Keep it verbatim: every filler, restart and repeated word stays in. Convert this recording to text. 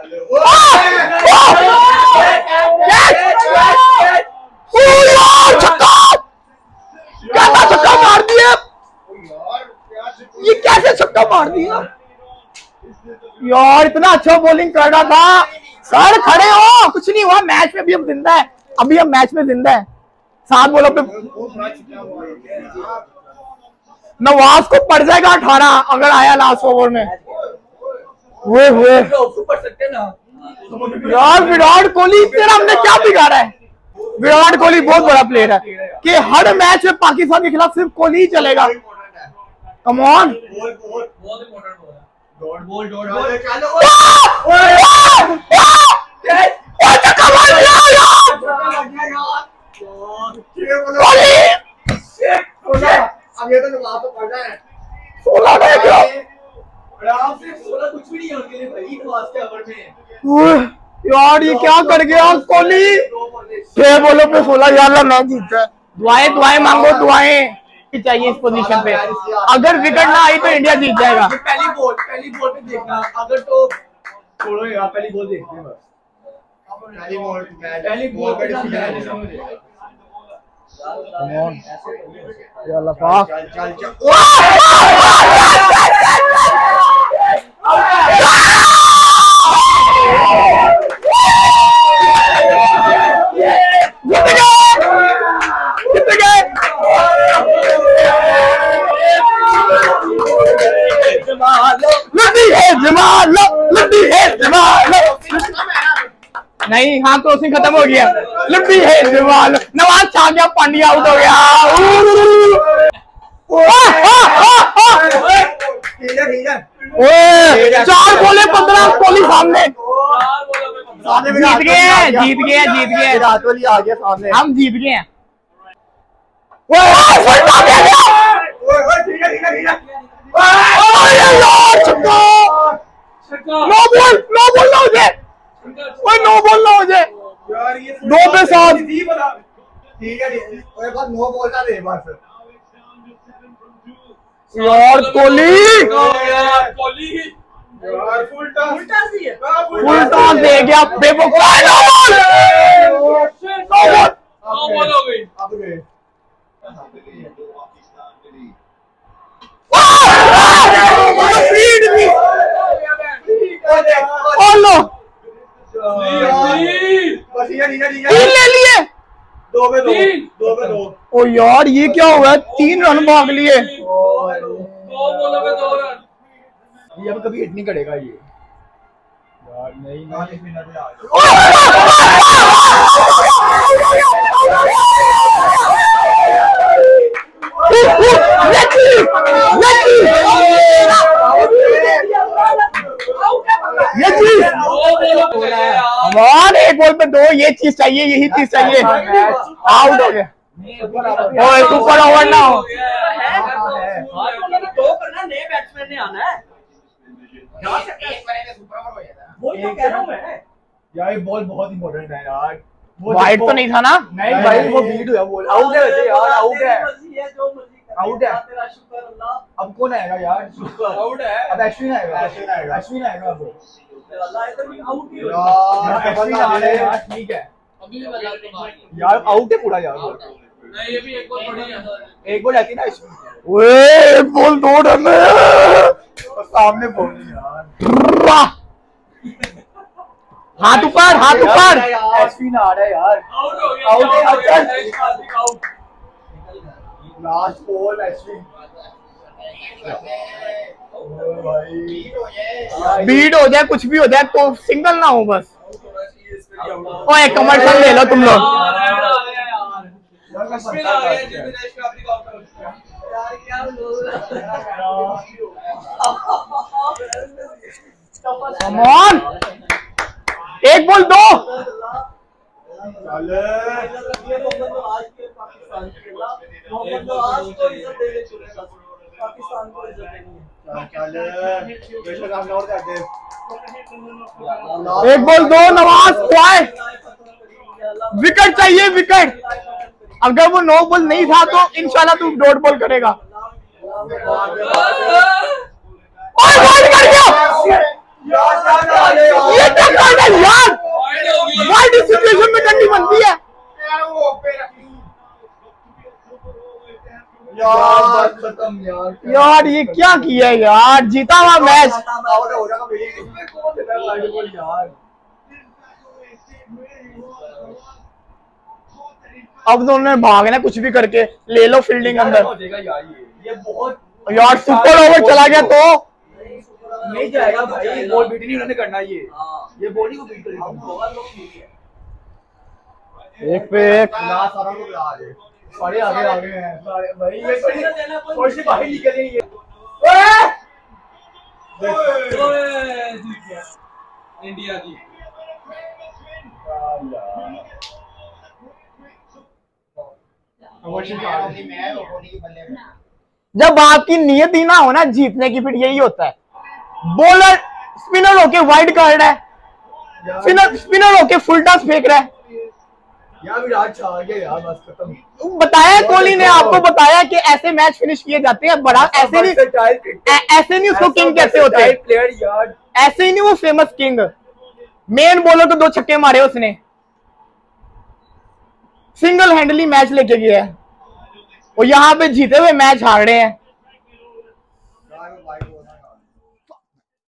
कैसा छक्का मार दिया ये, कैसे छक्का मार दिया यार, इतना अच्छा बॉलिंग कर रहा था। सर खड़े हो, कुछ नहीं हुआ, मैच में भी हम जिंदा है, अभी हम मैच में जिंदा है। सात बॉलों पे नवाज को पड़ जाएगा अठारह अगर आया लास्ट ओवर में। वो वो यार विराट कोहली, तेरा हमने क्या बिगाड़ा है? विराट कोहली बहुत बड़ा प्लेयर है कि हर मैच में पाकिस्तान के खिलाफ सिर्फ कोहली ही चलेगा। कम ऑन, यार ये क्या कर गया कोहली? छह बॉलों पे सोलह यार मैच जीता है। दुआएं दुआएं मांगो, दुआएं चाहिए इस पोजीशन पे। अगर विकेट ना आई तो इंडिया जीत जाएगा। पहली बॉल पहली बॉल पे देखना, अगर तो छोड़ो यार, पहली बॉल देखते हैं बस। पहली बॉल पहली बॉल पे अल्लाह पाक, चल चल नहीं, हाँ क्रॉसिंग खत्म हो गया। लंबी है दीवार, नवाज छा गया, पांड्या आउट हो गया। चार बोले पंद्रह, कोहली सामने। जीत गए हैं, जीत गए हैं, जीत गए हैं। विराट कोहली आ गया सामने, हम जीत गए हैं। नो बॉल, नो बॉल ना हो जाए, नो बॉल ना हो जाए। दो पे सात, ठीक है, कोई बात, नो बॉल का दे बस यार। Kohli full toss full toss दे गया, बेवकूफ। नो बॉल हो गई। अब गए ले लिए, दो पे दो, दो पे दो। ओ यार ये क्या हुआ? तीन रन भाग लिए। दो बॉलों पे दो रन। ये अब कभी हिट नहीं करेगा ये यार। नहीं ना, ये चीज हमारे एक बॉल पे दो, ये चीज चाहिए, यही चीज चाहिए। आउट हो गया। ओए सुपर ओवर ना हो। दो करना, नए बैट्समैन ने आना है। वो तो कह रहा हूं मैं यार, ये बॉल बहुत इंपॉर्टेंट है यार। वाइड तो नहीं था ना? नहीं भाई, वो बीट हुआ बॉल। आउट है वैसे यार, आउट है, आउट है। तेरा शुक्र अल्लाह। अब कौन आएगा यार? आउट है। अब अश्विन आएगा, अश्विन आएगा, अश्विन आएगा अब अल्लाह, इधर भी आउट ही हो यार। अश्विन आ रहा है यार, ठीक है अभी भी बल्ला तो मार यार, आउट है पूरा यार। नहीं, ये भी एक बॉल पड़ी है। एक बॉल आती ना अश्विन, ओए एक बॉल दो रन और सामने बॉल यार। हाथ ऊपर, हाथ ऊपर। अश्विन आ रहा है यार। आउट हो गया। आउट है, आउट आउट है। है। आउट। Last ball Ashwin. भाई बीट हो जाए, कुछ भी हो जाए, तो सिंगल ना हो बस। ओए कमर्शियल ले लो तुम लोग। कम ऑन, एक बॉल दो। एक बॉल दो, नवाज खुआए। विकेट चाहिए, विकेट। अगर वो नो बॉल नहीं था तो इंशाल्लाह तू डॉट बॉल करेगा। और बॉल कर गया। ये क्या खत्म यार। यार ये क्या किया यार, जीता हुआ मैच। आउट हो जाएगा मेरी इसमें कौन देता है वाइड बॉल यार। अब दोनों ने भागना कुछ भी करके, ले लो फील्डिंग अंदर। हो जाएगा यार ये ये बहुत यार सुपर ओवर चला गया तो नहीं जाएगा भाई, बॉल बीट नहीं उन्होंने करना ये हाँ। ये बॉल ही को बीट करेगा। अब बहुत लोग ठीक है। एक पे एक। ना सारा लोग आ गए, सारे आगे आ गए हैं सारे भाई। ये थोड़ी थोड़ी सी बाहर निकल गई ये। ओए जीत गया इंडिया जी। जब आपकी नियत ही ना हो ना जीतने की, फिर यही होता है। बॉलर स्पिनर होके वाइड कर रहा है, स्पिनर स्पिनर होके फुल टॉस फेंक रहा है। यार विराट छा गया यार, बस खत्म। बताया कोहली ने, आपको बताया कि ऐसे मैच फिनिश किए जाते हैं। बड़ा ऐसे नहीं, ऐ- ऐसे नहीं उसको किंग कहते होते, प्लेयर यार। ऐसे ही नहीं वो फेमस किंग। मेन बॉलर को दो छक्के मारे उसने, सिंगल हैंडली मैच लेके गया है, और यहाँ पे जीते हुए मैच हार रहे हैं।